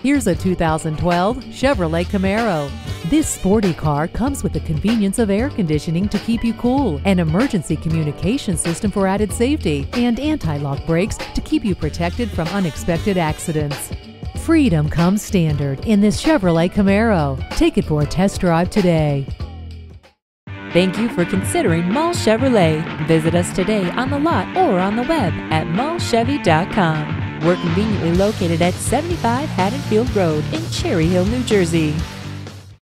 Here's a 2012 Chevrolet Camaro. This sporty car comes with the convenience of air conditioning to keep you cool, an emergency communication system for added safety, and anti-lock brakes to keep you protected from unexpected accidents. Freedom comes standard in this Chevrolet Camaro. Take it for a test drive today. Thank you for considering Mull Chevrolet. Visit us today on the lot or on the web at mullchevy.com. We're conveniently located at 75 Haddonfield Road in Cherry Hill, New Jersey.